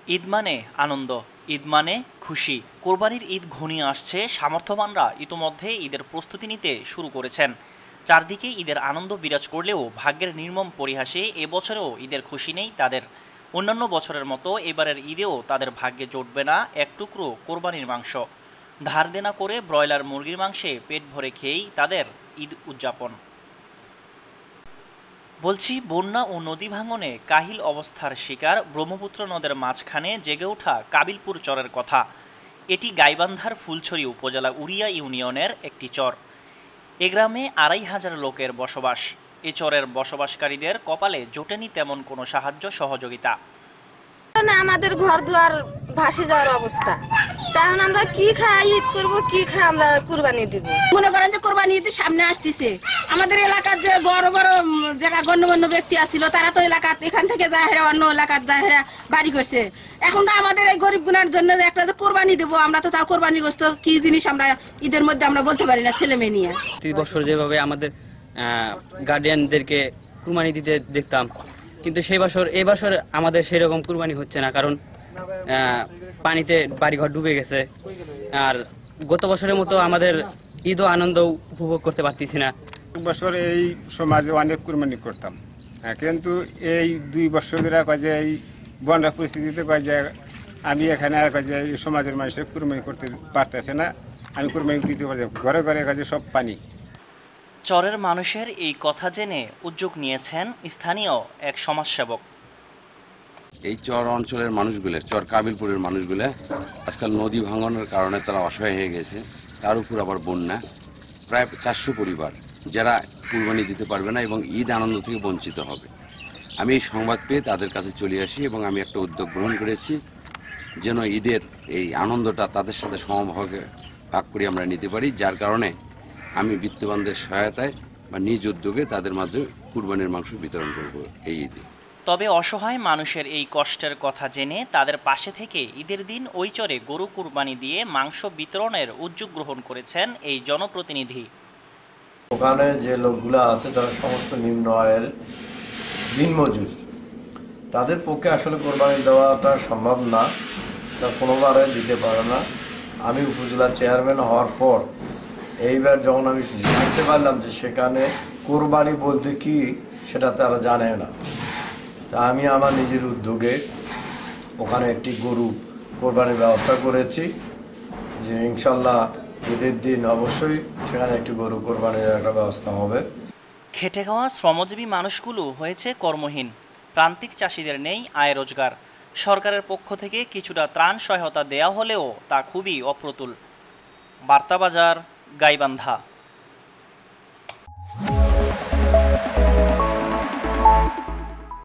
ঈদ মানে আনন্দ, ঈদ মানে খুশি। কোরবানির ঈদ ঘনিয়ে আসছে, সামর্থ্যবানরা ইতোমধ্যে ঈদের প্রস্তুতি নিতে শুরু করেছেন। চারদিকে ঈদের আনন্দ বিরাজ করলেও ভাগ্যের নির্মম পরিহাসে এবছরেও ঈদের খুশি নেই তাদের। অন্যান্য বছরের মতো এবারের ঈদেও তাদের ভাগ্যে জুটবে না এক টুকরো কোরবানির মাংস। ধার দেনা করে ব্রয়লার মুরগির মাংসে পেট ভরে খেয়েই তাদের ঈদ উদযাপন। বলছি, বন্যা ও নদী ভাঙনে কাহিল অবস্থার শিকার ব্রহ্মপুত্র নদের মাঝখানে জেগে ওঠা কাবিলপুর চরের কথা। এটি গাইবান্ধার ফুলছড়ি উপজেলা উড়িয়া ইউনিয়নের একটি চর। এ গ্রামে ২৫০০ লোকের বসবাস। এ চরের বসবাসকারীদের কপালে জোটেনি তেমন কোনো সাহায্য সহযোগিতা। আমাদের ঘর দুয়ার ভাসে যাওয়ার অবস্থা। তখন আমরা কি খাই, ঈদ করবো কি খাই, আমরা কুরবানি দিব। মনে করেন যে কোরবানি ঈদের সামনে আসতেছে, আমাদের এলাকার যে বড় বড় যারা গণ্যমান্য ব্যক্তি আছিল তারা তো এলাকার এখান থেকে জাহেরা অন্য এলাকার জাহেরা বাড়ি করছে। এখন তো আমাদের এই গরিব গুনার জন্য একটা যে কোরবানি দেবো, আমরা তো তাও কোরবানি গ্রস্ত কি জিনিস আমরা ঈদের মধ্যে আমরা বলতে পারি না ছেলে মেয়ে নিয়ে। ৩০ বছর যেভাবে আমাদের গার্ডিয়ানদেরকে কুরবানি দিতে দেখতাম, কিন্তু এই বছর আমাদের সেরকম কুরবানি হচ্ছে না, কারণ পানিতে বাড়িঘর ডুবে গেছে। আর গত বছরের মতো আমাদের ঈদ ও আনন্দ উপভোগ করতে পারতেছি না। বছর এই সমাজে অনেক কুরবানি করতাম, কিন্তু এই ২ বছর ধরে কাজে এই বন্যা পরিস্থিতিতে কাজে আমি এখানে আর কাজে এই সমাজের মানুষের কুরবানি করতে পারতেছে না। আমি কুরবানি দিতে পারছি, ঘরে ঘরে কাজে সব পানি। চরের মানুষের এই কথা জেনে উদ্যোগ নিয়েছেন স্থানীয় এক সমাজসেবক। এই চর অঞ্চলের মানুষগুলো, চর কাবিলপুরের মানুষগুলো আজকাল নদী ভাঙনের কারণে তারা অসহায় হয়ে গেছে। তার উপর আবার বন্যা, প্রায় ৪০০ পরিবার যারা কুরবানি দিতে পারবে না এবং ঈদ আনন্দ থেকে বঞ্চিত হবে। আমি এই সংবাদ পেয়ে তাদের কাছে চলে আসি এবং আমি একটা উদ্যোগ গ্রহণ করেছি যেন ঈদের এই আনন্দটা তাদের সাথে সমভাগে ভাগ করে আমরা নিতে পারি। যার কারণে আমি বিত্তবানদের সহায়তায় বা নিজ উদ্যোগে তাদের মাঝে কুরবানির মাংস বিতরণ করব এই ঈদে। তবে অসহায় মানুষের এই কষ্টের কথা জেনে তাদের পাশে থেকে ঈদের দিন ওই চরে গরু কুরবানি দিয়ে মাংস বিতরণের উদ্যোগ গ্রহণ করেছেন এই জনপ্রতিনিধি। ওখানে যে লোকগুলো আছে তারা সমস্ত নিম্ন আয়ের দিনমজুর, তাদের পক্ষে আসলে কোরবানি দেওয়াটা সম্ভব না, তা কোনোবারে দিতে পারে না। আমি উপজেলা চেয়ারম্যান হওয়ার পর এইবার যখন আমি জানতে পারলাম যে সেখানে কোরবানি বলতে কি সেটা তারা জানে না, তা আমি আমার নিজের উদ্যোগে ওখানে একটি গরু কোরবানির ব্যবস্থা করেছি যে ইনশাল্লাহ ঈদের দিন অবশ্যই সেখানে একটি গরু কোরবানির একটা ব্যবস্থা হবে। খেটে খাওয়া শ্রমজীবী মানুষগুলো হয়েছে কর্মহীন। প্রান্তিক চাষিদের নেই আয় রোজগার। সরকারের পক্ষ থেকে কিছুটা ত্রাণ সহায়তা দেয়া হলেও তা খুবই অপ্রতুল। বার্তাবাজার, গাইবান্ধা।